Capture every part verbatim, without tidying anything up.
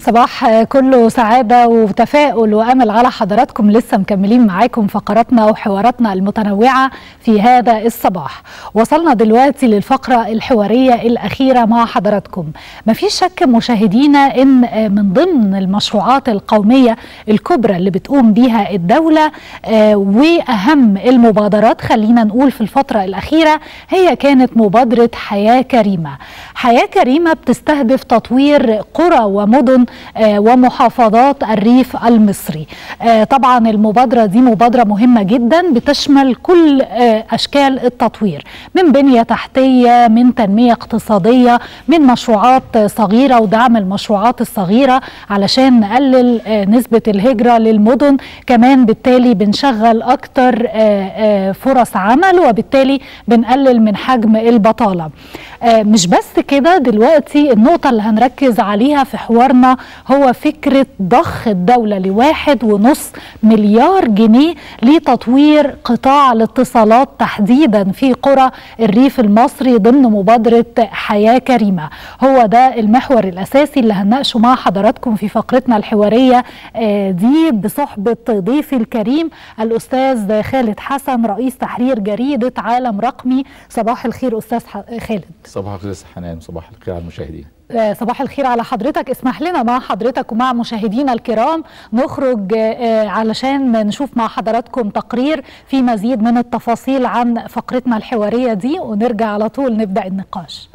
صباح كله سعادة وتفاؤل وأمل على حضراتكم. لسه مكملين معاكم فقراتنا وحواراتنا المتنوعة في هذا الصباح. وصلنا دلوقتي للفقرة الحوارية الأخيرة مع حضراتكم. مفيش شك مشاهدينا إن من ضمن المشروعات القومية الكبرى اللي بتقوم بيها الدولة وأهم المبادرات خلينا نقول في الفترة الأخيرة هي كانت مبادرة حياة كريمة. حياة كريمة بتستهدف تطوير قرى ومدن ومحافظات الريف المصري. طبعا المبادرة دي مبادرة مهمة جدا بتشمل كل أشكال التطوير، من بنية تحتية، من تنمية اقتصادية، من مشروعات صغيرة ودعم المشروعات الصغيرة علشان نقلل نسبة الهجرة للمدن. كمان بالتالي بنشغل أكتر فرص عمل وبالتالي بنقلل من حجم البطالة. مش بس كده، دلوقتي النقطة اللي هنركز عليها في حوارنا هو فكرة ضخ الدولة لواحد ونص مليار جنيه لتطوير قطاع الاتصالات تحديدا في قرى الريف المصري ضمن مبادرة حياة كريمة. هو ده المحور الأساسي اللي هنناقشه مع حضراتكم في فقرتنا الحوارية دي بصحبة ضيفي الكريم الأستاذ خالد حسن، رئيس تحرير جريدة عالم رقمي. صباح الخير أستاذ خالد. صباح الخير حنان، صباح الخير على المشاهدين. صباح الخير على حضرتك. اسمح لنا مع حضرتك ومع مشاهدينا الكرام نخرج علشان نشوف مع حضراتكم تقرير في مزيد من التفاصيل عن فقرتنا الحوارية دي ونرجع على طول نبدأ النقاش.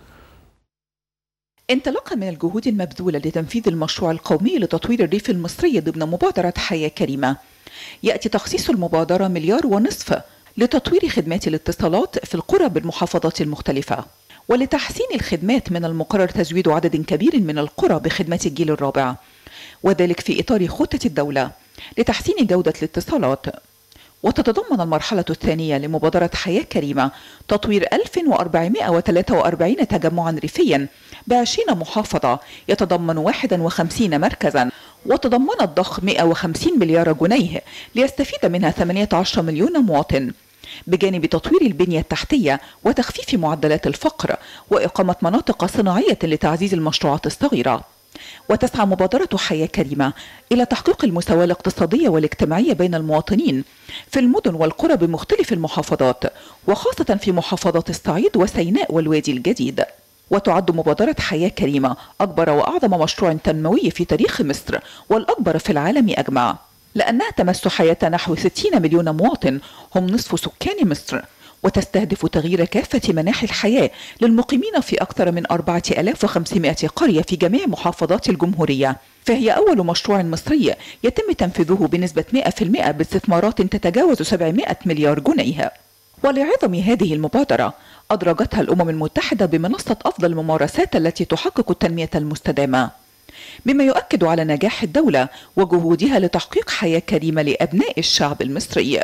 انطلاقا من الجهود المبذولة لتنفيذ المشروع القومي لتطوير الريف المصري ضمن مبادرة حياة كريمة، يأتي تخصيص المبادرة مليار ونصف لتطوير خدمات الاتصالات في القرى بالمحافظات المختلفة. ولتحسين الخدمات من المقرر تزويد عدد كبير من القرى بخدمات الجيل الرابع، وذلك في إطار خطة الدولة لتحسين جودة الاتصالات. وتتضمن المرحلة الثانية لمبادرة حياة كريمة تطوير ألف وأربعمائة وثلاثة وأربعين تجمعا ريفيا بعشرين محافظة يتضمن واحد وخمسين مركزا، وتضمنت ضخ مئة وخمسين مليار جنيه ليستفيد منها ثمانية عشر مليون مواطن، بجانب تطوير البنية التحتية وتخفيف معدلات الفقر وإقامة مناطق صناعية لتعزيز المشروعات الصغيرة. وتسعى مبادرة حياة كريمة إلى تحقيق المساواة الاقتصادية والاجتماعية بين المواطنين في المدن والقرى بمختلف المحافظات، وخاصة في محافظات الصعيد وسيناء والوادي الجديد. وتعد مبادرة حياة كريمة أكبر وأعظم مشروع تنموي في تاريخ مصر والأكبر في العالم أجمع، لأنها تمس حياة نحو ستين مليون مواطن هم نصف سكان مصر، وتستهدف تغيير كافة مناحي الحياة للمقيمين في أكثر من أربعة آلاف وخمسمائة قرية في جميع محافظات الجمهورية. فهي أول مشروع مصري يتم تنفيذه بنسبة مئة بالمئة باستثمارات تتجاوز سبعمائة مليار جنيه. ولعظم هذه المبادرة أدرجتها الأمم المتحدة بمنصة أفضل الممارسات التي تحقق التنمية المستدامة، مما يؤكد على نجاح الدولة وجهودها لتحقيق حياة كريمة لأبناء الشعب المصري.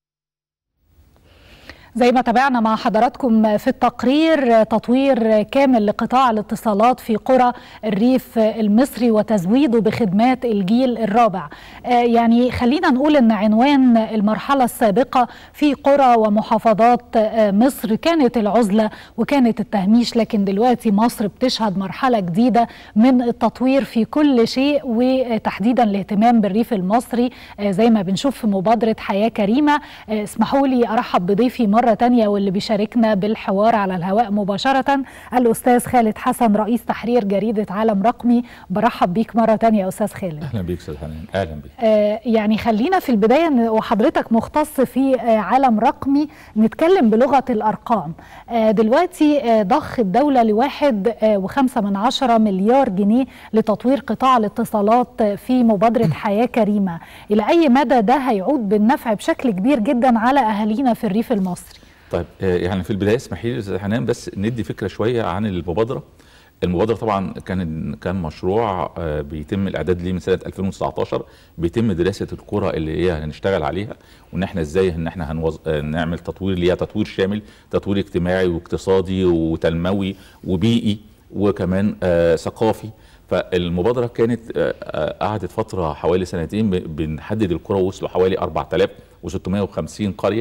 زي ما تابعنا مع حضراتكم في التقرير، تطوير كامل لقطاع الاتصالات في قرى الريف المصري وتزويده بخدمات الجيل الرابع. يعني خلينا نقول ان عنوان المرحلة السابقة في قرى ومحافظات مصر كانت العزلة وكانت التهميش، لكن دلوقتي مصر بتشهد مرحلة جديدة من التطوير في كل شيء، وتحديدا الاهتمام بالريف المصري زي ما بنشوف في مبادرة حياة كريمة. اسمحوا لي ارحب بضيفي مرة مرة تانية واللي بيشاركنا بالحوار على الهواء مباشرة الأستاذ خالد حسن، رئيس تحرير جريدة عالم رقمي. برحب بيك مرة تانية يا أستاذ خالد. أهلا بيك أستاذ حنان. أهلا بيك. آه يعني خلينا في البداية وحضرتك مختص في آه عالم رقمي نتكلم بلغة الأرقام. آه دلوقتي آه ضخ الدولة لواحد آه وخمسة من عشرة مليار جنيه لتطوير قطاع الاتصالات في مبادرة حياة كريمة. إلى أي مدى ده هيعود بالنفع بشكل كبير جدا على أهالينا في الريف المصري؟ طيب يعني في البدايه اسمحي لي استاذ حنان بس ندي فكره شويه عن المبادره. المبادره طبعا كان كان مشروع بيتم الاعداد ليه من سنه ألفين وتسعتاشر، بيتم دراسه القرى اللي هي هنشتغل عليها وان احنا ازاي ان احنا هنوز... نعمل تطوير ليها، تطوير شامل، تطوير اجتماعي واقتصادي وتنموي وبيئي وكمان آه ثقافي. فالمبادره كانت آه قعدت فتره حوالي سنتين بنحدد القرى، وصلوا حوالي أربعة آلاف وستمائة وخمسين قريه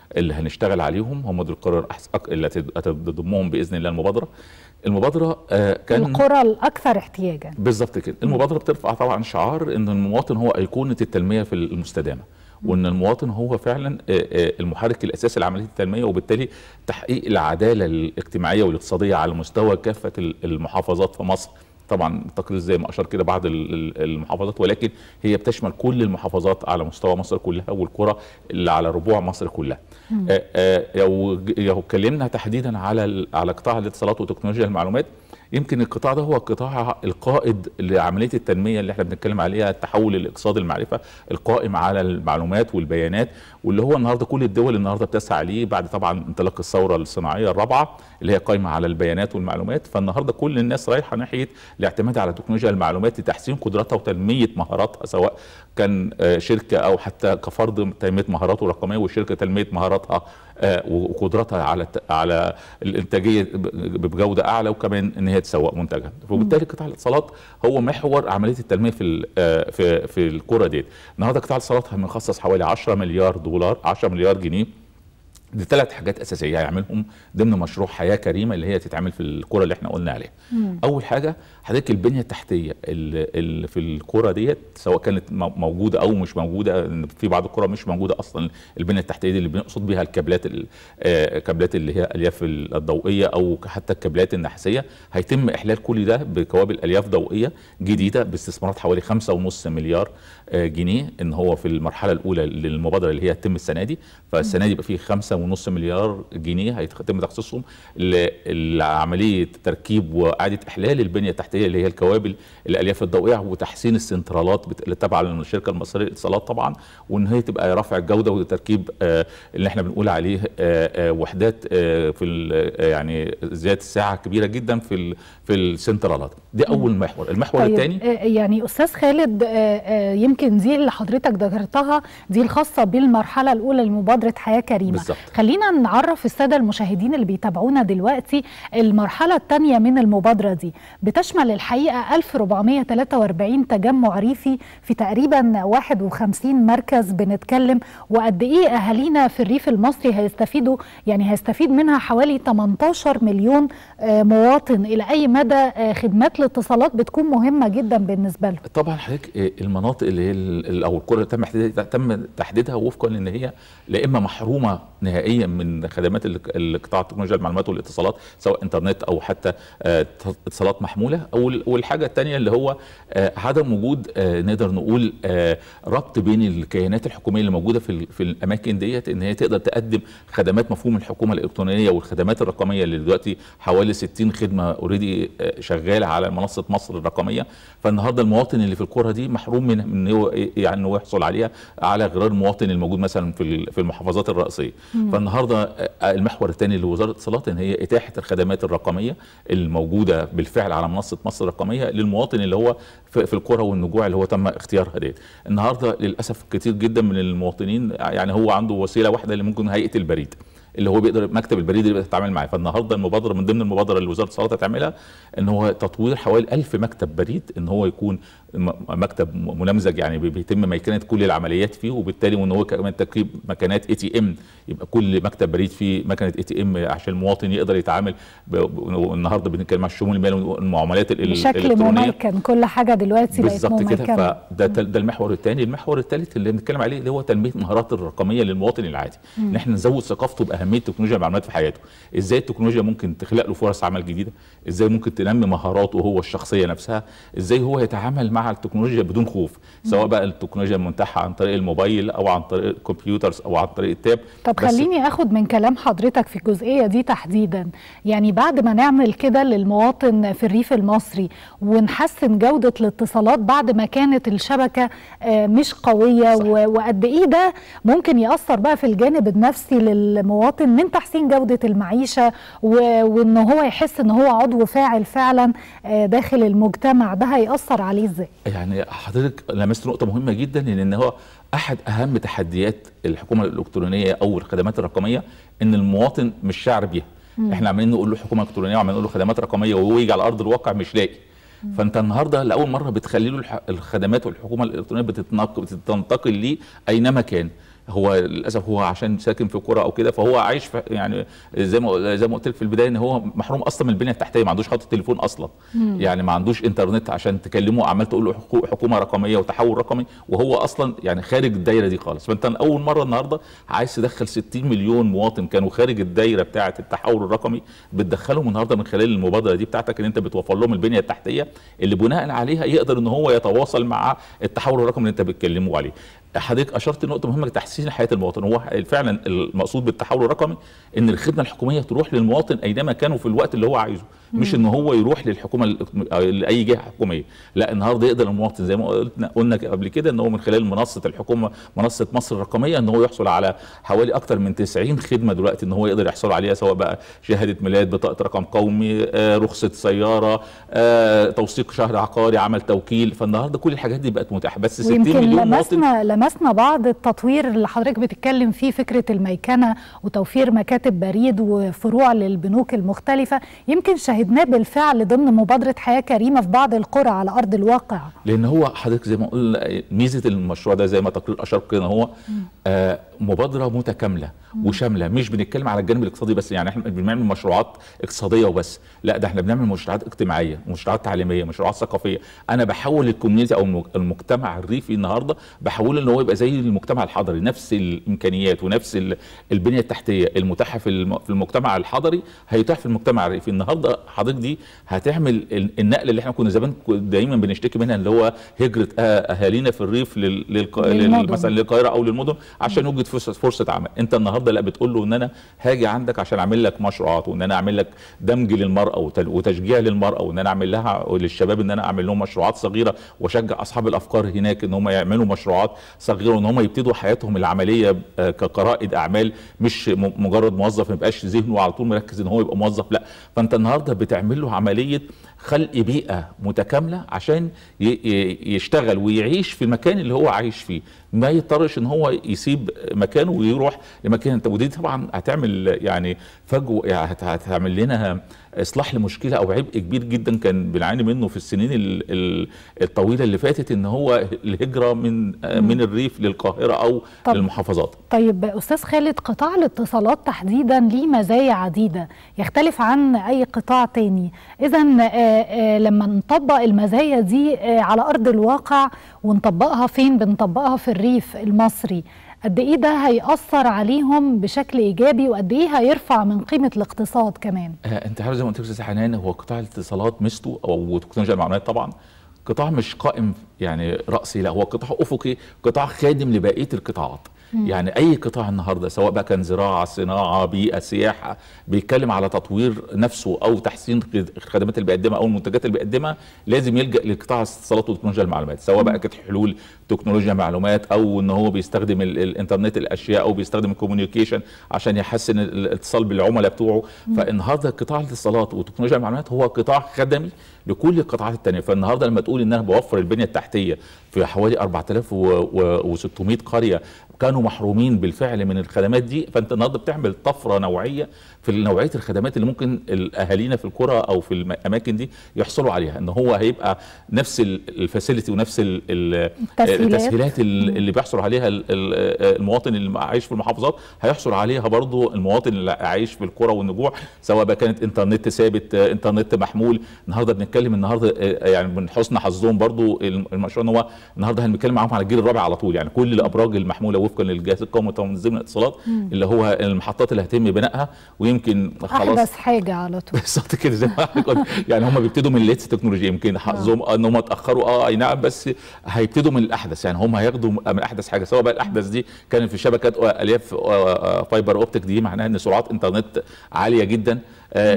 اللي هنشتغل عليهم، هم دول القرى اللي هتضمهم باذن الله المبادره. المبادره آه كان القرى الاكثر احتياجا بالظبط كده. المبادره بترفع طبعا شعار ان المواطن هو ايقونه التنميه في المستدامه، وان المواطن هو فعلا المحرك الاساسي لعمليه التنميه، وبالتالي تحقيق العداله الاجتماعيه والاقتصاديه على مستوى كافه المحافظات في مصر. طبعا التقرير زي ما اشار كده بعض المحافظات، ولكن هي بتشمل كل المحافظات على مستوى مصر كلها والقرى اللي على ربوع مصر كلها. لو لو اتكلمنا تحديدا على على قطاع الاتصالات وتكنولوجيا المعلومات، يمكن القطاع ده هو القطاع القائد لعمليه التنميه اللي احنا بنتكلم عليها، التحول الاقتصادي المعرفه القائم على المعلومات والبيانات، واللي هو النهارده كل الدول النهارده بتسعى ليه بعد طبعا انطلاق الثوره الصناعيه الرابعه اللي هي قائمه على البيانات والمعلومات. فالنهارده كل الناس رايحه ناحيه الاعتماد على تكنولوجيا المعلومات لتحسين قدراتها وتنميه مهاراتها، سواء كان شركه او حتى كفرد تنميه مهاراته الرقميه، والشركه تنميه مهاراتها وقدراتها على على الانتاجيه بجوده اعلى، وكمان ان هي تسوق منتجها. وبالتالي قطاع الاتصالات هو محور عمليه التنميه في في في القرى ديت. النهارده قطاع الاتصالات مخصص حوالي عشرة مليار دولار، عشرة مليار جنيه لثلاث حاجات اساسيه هيعملهم ضمن مشروع حياه كريمه اللي هي تتعمل في القرى اللي احنا قلنا عليها. مم. اول حاجه حضرتك البنيه التحتيه اللي, اللي في القرى ديت، سواء كانت موجوده او مش موجوده، في بعض القرى مش موجوده اصلا البنيه التحتيه دي اللي بنقصد بيها الكابلات الكابلات اللي هي الالياف الضوئيه او حتى الكابلات النحاسيه، هيتم احلال كل ده بكوابل الياف ضوئيه جديده باستثمارات حوالي خمسة ونص مليار جنيه، ان هو في المرحله الاولى للمبادره اللي هي هتتم السنه دي. فالسنه دي يبقى فيه خمسة ونص مليار جنيه هيتم تخصيصهم لعمليه تركيب واعاده احلال البنيه التحتيه اللي هي الكوابل الالياف الضوئيه، وتحسين السنترالات اللي تابعه للشركه المصريه للاتصالات طبعا، وان هي تبقى رفع الجوده وتركيب آه اللي احنا بنقول عليه آه آه وحدات آه في يعني زياده الساعه كبيره جدا في في السنترالات دي. اول محور. المحور طيب الثاني يعني استاذ خالد، يمكن دي اللي حضرتك ذكرتها دي الخاصه بالمرحله الاولى لمبادره حياه كريمه. بالزبط. خلينا نعرف الساده المشاهدين اللي بيتابعونا دلوقتي المرحله الثانيه من المبادره دي بتشمل الحقيقه ألف وأربعمائة وثلاثة وأربعين تجمع ريفي في تقريبا واحد وخمسين مركز بنتكلم، وقد ايه اهالينا في الريف المصري هيستفيدوا، يعني هيستفيد منها حوالي ثمانية عشر مليون مواطن. الى اي مدى خدمات الاتصالات بتكون مهمه جدا بالنسبه لهم؟ طبعا حضرتك المناطق اللي هي او القرى تم تم تحديدها وفقا لان هي لا اما محرومه نهائيا من خدمات القطاع التكنولوجيا المعلومات والاتصالات، سواء انترنت او حتى اتصالات محموله، او والحاجه الثانيه اللي هو عدم وجود نقدر نقول ربط بين الكيانات الحكوميه اللي موجوده في في الاماكن ديت، ان هي تقدر تقدم خدمات مفهوم الحكومه الالكترونيه والخدمات الرقميه اللي دلوقتي حوالي ستين خدمه اوريدي شغاله على منصه مصر الرقميه. فالنهارده المواطن اللي في القرى دي محروم من ان هو يعني انه يحصل عليها على غرار المواطن الموجود مثلا في في المحافظات الرئيسيه. مم. فالنهارده المحور الثاني لوزاره الاتصالات ان هي اتاحه الخدمات الرقميه الموجوده بالفعل على منصه مصر الرقميه للمواطن اللي هو في القرى والنجوع اللي هو تم اختيارها ديت. النهارده للاسف كتير جدا من المواطنين يعني هو عنده وسيله واحده اللي ممكن هيئه البريد اللي هو بيقدر مكتب البريد اللي بيتعامل معاه. فالنهارده المبادره من ضمن المبادره اللي وزاره الاتصالات هتعملها ان هو تطوير حوالي ألف مكتب بريد، ان هو يكون مكتب منمذج يعني بيتم ميكنه كل العمليات فيه، وبالتالي وان هو كمان تركيب مكانات اي تي ام، يبقى كل مكتب بريد فيه مكنه اي تي ام عشان المواطن يقدر يتعامل. النهارده بنتكلم عن الشمول المالي والمعاملات الالكترونيه بشكل مميكن، كل حاجه دلوقتي بقت مميكنه. بالظبط كده. فده ده المحور الثاني. المحور الثالث اللي بنتكلم عليه اللي هو تنميه المهارات الرقميه للمواطن العادي، ان احنا نزود ثقافته باهميه تكنولوجيا المعلومات في حياته، ازاي التكنولوجيا ممكن تخلق له فرص عمل جديده، ازاي ممكن تنمي مهاراته هو الشخصيه نفسها، ازاي هو يتعامل مع التكنولوجيا بدون خوف، سواء بقى التكنولوجيا المتاحه عن طريق الموبايل او عن طريق الكمبيوترز او عن طريق التاب. طب خليني اخد من كلام حضرتك في الجزئيه دي تحديدا، يعني بعد ما نعمل كده للمواطن في الريف المصري ونحسن جوده الاتصالات بعد ما كانت الشبكه مش قويه، وقد ايه ده ممكن ياثر بقى في الجانب النفسي للمواطن من تحسين جوده المعيشه، وان هو يحس ان هو عضو فاعل فعلا داخل المجتمع، ده هيأثر عليه ازاي؟ يعني حضرتك لمست نقطه مهمه جدا، لان هو احد اهم تحديات الحكومه الالكترونيه او الخدمات الرقميه ان المواطن مش شاعر بيها. مم. احنا عمالين نقول له حكومه الكترونيه وعمالين نقول له خدمات رقميه وهو يجي على ارض الواقع مش لاقي. مم. فانت النهارده لاول مره بتخلي له الخدمات والحكومه الالكترونيه بتتنقل بتنتقل ليه اينما كان. هو للاسف هو عشان ساكن في قرى او كده، فهو عايش في يعني زي ما زي ما قلت لك في البدايه ان هو محروم اصلا من البنيه التحتيه، ما عندوش خط تليفون اصلا. مم. يعني ما عندوش انترنت عشان تكلمه، عمال تقول له حكومه رقميه وتحول رقمي، وهو اصلا يعني خارج الدايره دي خالص. فانت اول مره النهارده عايز تدخل ستين مليون مواطن كانوا خارج الدايره بتاعه التحول الرقمي، بتدخلهم النهارده من خلال المبادره دي بتاعتك، ان انت بتوفر لهم البنيه التحتيه اللي بناء عليها يقدر ان هو يتواصل مع التحول الرقمي اللي انت بتكلمه عليه. حضرتك اشرت نقطه مهمه لتحسين حياه المواطن، هو فعلا المقصود بالتحول الرقمي ان الخدمه الحكوميه تروح للمواطن اينما كانوا في الوقت اللي هو عايزه، مش ان هو يروح للحكومه لاي جهه حكوميه. لا، النهارده يقدر المواطن زي ما قلنا قلنا قبل كده ان هو من خلال منصه الحكومه، منصه مصر الرقميه، ان هو يحصل على حوالي اكثر من تسعين خدمه دلوقتي ان هو يقدر يحصل عليها، سواء بقى شهاده ميلاد، بطاقه رقم قومي، آه، رخصه سياره، آه، توثيق شهر عقاري، عمل توكيل. فالنهارده كل الحاجات دي بقت متاحه. بس ستين مليون مواطن. لمسنا لمسنا بعض التطوير اللي حضرتك بتتكلم فيه، فكره الميكنه وتوفير مكاتب بريد وفروع للبنوك المختلفه، يمكن شاهدناه بالفعل ضمن مبادره حياه كريمه في بعض القرى على ارض الواقع. لان هو حضرتك زي ما قلنا ميزه المشروع ده زي ما تقرير اشار كده، هو آه مبادره متكامله وشامله، مش بنتكلم على الجانب الاقتصادي بس. يعني احنا بنعمل مشروعات اقتصاديه وبس، لا ده احنا بنعمل مشروعات اجتماعيه، مشروعات تعليميه، مشروعات ثقافيه. انا بحول الكوميونتي او المجتمع الريفي النهارده بحوله ان هو يبقى زي المجتمع الحضري، نفس الامكانيات ونفس البنيه التحتيه المتاحه في المجتمع الحضري هيتاح في المجتمع الريفي. النهارده حضرتك دي هتعمل النقل اللي احنا كنا زمان دايما بنشتكي منها، اللي هو هجره اهالينا في الريف لل مثلا للقاهره او للمدن عشان يوجد فرصه عمل. انت النهارده لا، بتقول له ان انا هاجي عندك عشان اعمل لك مشروعات، وان انا اعمل لك دمج للمراه وتشجيع للمراه، وان انا اعمل لها وللشباب ان انا اعمل لهم مشروعات صغيره، واشجع اصحاب الافكار هناك ان هم يعملوا مشروعات صغيره، وان هم يبتدوا حياتهم العمليه كقرائد اعمال، مش مجرد موظف ما يبقاش ذهنه على طول مركز ان هو يبقى موظف. لا، فانت النهارده بتعمل له عمليه خلق بيئه متكامله عشان يشتغل ويعيش في المكان اللي هو عايش فيه، ما يضطرش ان هو يسيب مكانه ويروح لمكان انت. ودي طبعا هتعمل يعني فجوه، يعني هتعمل لنا اصلاح لمشكله او عبء كبير جدا كان بنعاني منه في السنين الطويله اللي فاتت، ان هو الهجره من من الريف للقاهره او طب للمحافظات. طيب استاذ خالد، قطاع الاتصالات تحديدا ليه مزايا عديده يختلف عن اي قطاع تاني. اذا لما نطبق المزايا دي على ارض الواقع ونطبقها فين؟ بنطبقها في الريف المصري. قد ايه ده هيأثر عليهم بشكل ايجابي، وقد ايه هيرفع من قيمه الاقتصاد كمان؟ آه انت عارف زي ما قلت لك استاذ حنان، هو قطاع الاتصالات ميزته او تكنولوجيا المعلومات طبعا قطاع مش قائم يعني رأسي، لا هو قطاع افقي، قطاع خادم لبقيه القطاعات. يعني اي قطاع النهارده سواء بقى كان زراعه، صناعه، بيئه، سياحه، بيتكلم على تطوير نفسه او تحسين الخدمات اللي بيقدمها او المنتجات اللي بيقدمها، لازم يلجا لقطاع الاتصالات وتكنولوجيا المعلومات، سواء بقى كانت حلول تكنولوجيا معلومات او ان هو بيستخدم الانترنت الاشياء او بيستخدم الكوميونيكيشن عشان يحسن الاتصال بالعملاء بتوعه. فالنهارده قطاع الاتصالات وتكنولوجيا المعلومات هو قطاع خدمي لكل القطاعات الثانيه. فالنهارده لما تقول ان انا بوفر البنيه التحتيه في حوالي أربعة آلاف وستمائة قريه كانوا محرومين بالفعل من الخدمات دي، فانت النهارده بتعمل طفره نوعيه في نوعيه الخدمات اللي ممكن اهالينا في القرى او في الاماكن دي يحصلوا عليها، ان هو هيبقى نفس الفاسيلتي ونفس التسهيلات اللي بيحصل عليها المواطن اللي عايش في المحافظات هيحصل عليها برضه المواطن اللي عايش في القرى والنجوع، سواء بقى كانت انترنت ثابت، انترنت محمول. النهارده بنتكلم النهارده يعني من حسن حظهم برضه المشروع ان هو النهارده هنتكلم معاهم على الجيل الرابع على طول، يعني كل الابراج المحموله وفقا للجهاز القومي لتنظيم الاتصالات اللي هو المحطات اللي هيتم بنائها، ويمكن خلاص احدث حاجه على طول بالظبط كده زي ما قلت. يعني هم بيبتدوا من الليتس تكنولوجيا، يمكن حظهم ان هم اتاخروا اه اي نعم، بس هيبتدوا من الاحدث. يعني هم هياخدوا من احدث حاجه، سواء بقى الاحدث دي كانت في شبكات الياف فايبر اوبتيك، دي معناها ان سرعات انترنت عاليه جدا. آآ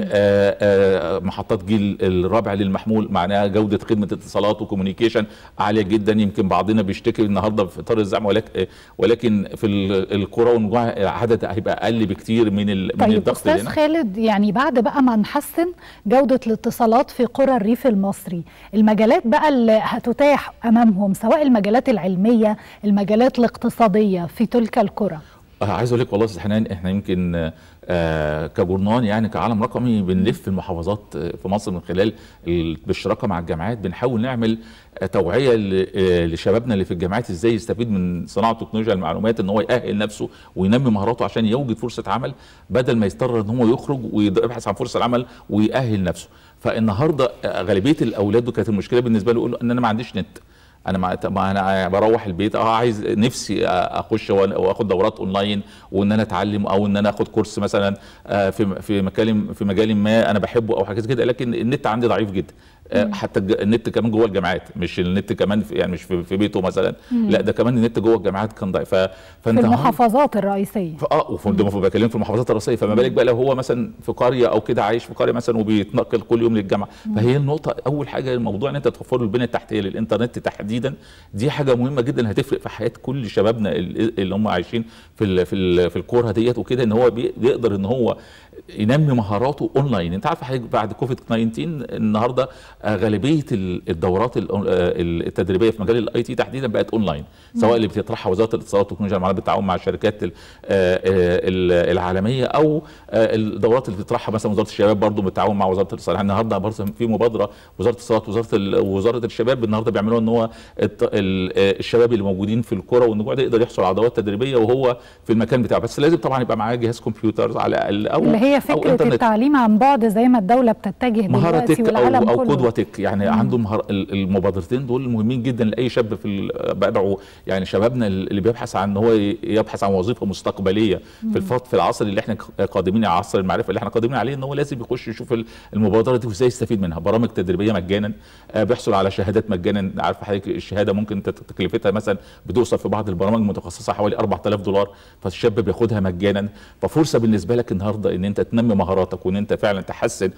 آآ محطات جيل الرابع للمحمول معناها جوده خدمه اتصالات وكوميونيكيشن عاليه جدا. يمكن بعضنا بيشتكي النهارده في اطار الزعم، ولكن ولكن في القرى والنجوع العدد هيبقى اقل بكتير من من طيب الضغط اللي هنا. استاذ خالد، يعني بعد بقى ما نحسن جوده الاتصالات في قرى الريف المصري، المجالات بقى اللي هتتاح امامهم سواء المجالات العلميه، المجالات الاقتصاديه في تلك القرى، عايز اقول لك والله يا استاذ حنان، احنا يمكن آه كجورنال يعني كعالم رقمي بنلف المحافظات في مصر من خلال بالشراكه مع الجامعات، بنحاول نعمل توعيه لشبابنا اللي في الجامعات ازاي يستفيد من صناعه تكنولوجيا المعلومات، ان هو يأهل نفسه وينمي مهاراته عشان يوجد فرصه عمل بدل ما يضطر ان هو يخرج ويبحث عن فرصه عمل ويأهل نفسه. فالنهارده غالبيه الاولاد كانت المشكله بالنسبه له يقولوا ان انا ما عنديش نت، انا ما انا بروح البيت اه عايز نفسي اخش واخد دورات اونلاين وان انا اتعلم او ان انا اخد كورس مثلا في في مجال في مجال ما انا بحبه او حاجات كده، لكن النت عندي ضعيف جدا. حتى النت كمان جوه الجامعات، مش النت كمان في يعني مش في, في بيته مثلا، مم. لا ده كمان النت جوه الجامعات كان ضعيف. في المحافظات الرئيسيه اه وفي بكلم في المحافظات الرئيسيه، فما بالك بقى لو هو مثلا في قريه او كده عايش في قريه مثلا وبيتنقل كل يوم للجامعه. مم. فهي النقطه اول حاجه الموضوع ان انت توفر له البنيه التحتيه للانترنت تحديدا، دي حاجه مهمه جدا هتفرق في حياه كل شبابنا اللي هم عايشين في ال في ال في القرى ديت وكده، ان هو بيقدر ان هو ينمي مهاراته اونلاين. انت عارف حضرتك بعد كوفيد تسعة عشر النهارده غالبيه الدورات التدريبيه في مجال الاي تي تحديدا بقت اونلاين، سواء اللي بتطرحها وزاره الاتصالات والتكنولوجيا المعلومات بالتعاون مع الشركات العالميه، او الدورات اللي بتطرحها مثلا وزاره الشباب برضو بالتعاون مع وزاره الاتصالات. النهارده برضه في مبادره وزاره الاتصالات ووزاره وزاره الشباب النهارده بيعملوا ان هو الشباب اللي موجودين في القرى والنجوع ده يقدر يحصل على دورات تدريبيه وهو في المكان بتاعه، بس لازم طبعا يبقى معاه جهاز كمبيوتر على الاقل، او اللي هي فكره التعليم عن بعد زي ما الدوله بتتجه دلوقتي والعالم او كله، او قدوه تك يعني. مم. عنده مهار المبادرتين دول مهمين جدا لاي شاب في بدعو يعني شبابنا اللي بيبحث عن ان هو يبحث عن وظيفه مستقبليه في الفط في العصر اللي احنا قادمين على عصر المعرفه اللي احنا قادمين عليه، ان هو لازم يخش يشوف المبادره دي وازاي يستفيد منها. برامج تدريبيه مجانا، بيحصل على شهادات مجانا. عارف حضرتك الشهاده ممكن تكلفتها مثلا بتوصل في بعض البرامج المتخصصه حوالي أربعة آلاف دولار، فالشاب بياخدها مجانا. ففرصه بالنسبه لك النهارده ان انت تنمي مهاراتك وان انت فعلا تحسن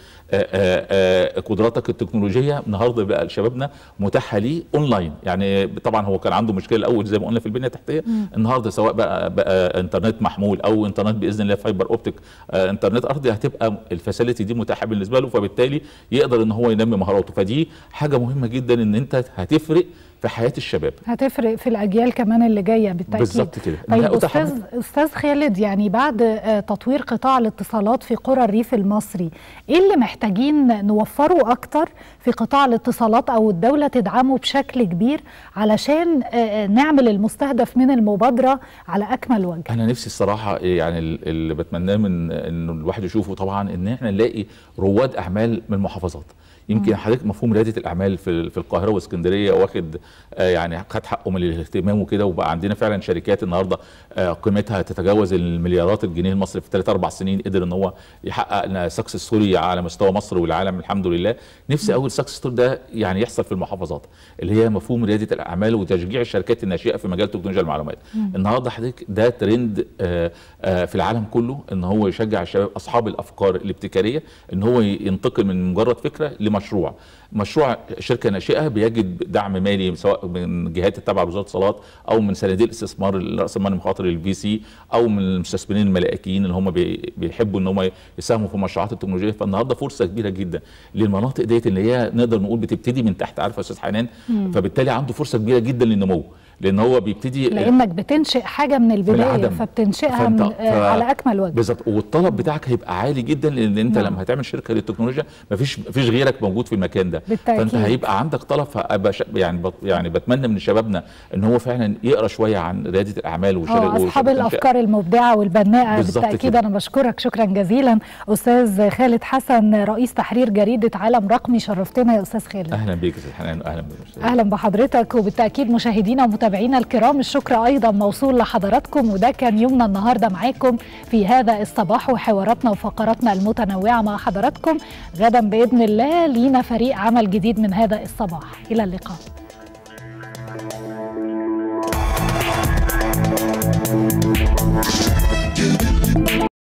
قدراتك التكنولوجيه. النهارده بقى شبابنا متاحه ليه اونلاين. يعني طبعا هو كان عنده مشكله الاول زي ما قلنا في البنيه التحتيه، النهارده سواء بقى بقى انترنت محمول او انترنت باذن الله فايبر اوبتيك انترنت ارضي، هتبقى الفاسيلتي دي متاحه بالنسبه له، فبالتالي يقدر ان هو ينمي مهاراته. فدي حاجه مهمه جدا ان انت هتفرق في حياه الشباب، هتفرق في الاجيال كمان اللي جايه بالتاكيد. بالظبط كده. طيب استاذ استاذ خالد، يعني بعد تطوير قطاع الاتصالات في قرى الريف المصري، ايه اللي محتاجين نوفره اكتر في قطاع الاتصالات او الدوله تدعمه بشكل كبير علشان نعمل المستهدف من المبادره على اكمل وجه؟ انا نفسي الصراحه يعني اللي بتمناه من انه الواحد يشوفه طبعا ان احنا نلاقي رواد اعمال من المحافظات. يمكن حضرتك مفهوم رياده الاعمال في في القاهره واسكندريه واخد آه يعني خد حقه من الاهتمام وكده، وبقى عندنا فعلا شركات النهارده آه قيمتها تتجاوز المليارات الجنيه المصري في ثلاث اربع سنين، قدر ان هو يحقق سكسس ستوري على مستوى مصر والعالم الحمد لله. نفسي اول سكسس ستوري ده يعني يحصل في المحافظات اللي هي مفهوم رياده الاعمال وتشجيع الشركات الناشئه في مجال تكنولوجيا المعلومات. مم. النهارده حضرتك ده ترند آه آه في العالم كله، ان هو يشجع الشباب اصحاب الافكار الابتكاريه ان هو ينتقل من مجرد فكره لمشروع. مشروع شركه ناشئه بيجد دعم مالي سواء من جهات التابعه لوزاره الاتصالات او من صناديق الاستثمار راس المال المخاطر الفي سي او من المستثمرين الملائكيين اللي هم بيحبوا ان هم يساهموا في مشروعات التكنولوجيه. فالنهارده فرصه كبيره جدا للمناطق ديت اللي هي نقدر نقول بتبتدي من تحت، عارفه يا استاذ حنان، فبالتالي عنده فرصه كبيره جدا للنمو، لان هو بيبتدي لانك بتنشئ حاجه من البدايه فبتنشئها من ف... على اكمل وجه. بالظبط، والطلب بتاعك هيبقى عالي جدا، لان انت نعم. لما هتعمل شركه للتكنولوجيا مفيش مفيش غيرك موجود في المكان ده بالتأكيد. فانت هيبقى عندك طلب. يعني بط... يعني بتمنى من شبابنا ان هو فعلا يقرا شويه عن رياده الاعمال وشركه اصحاب الافكار المبدعه والبناءه بالتاكيد. انا بشكرك شكرا جزيلا استاذ خالد حسن، رئيس تحرير جريده عالم رقمي. شرفتنا يا استاذ خالد. اهلا بيك يا استاذ حنان. اهلا بك. اهلا بحضرتك. وبالتاكيد مشاهدينا ومتابعينا الكرام الشكر أيضا موصول لحضراتكم، وده كان يومنا النهاردة معاكم في هذا الصباح وحواراتنا وفقراتنا المتنوعة مع حضراتكم. غدا بإذن الله لينا فريق عمل جديد من هذا الصباح. إلى اللقاء.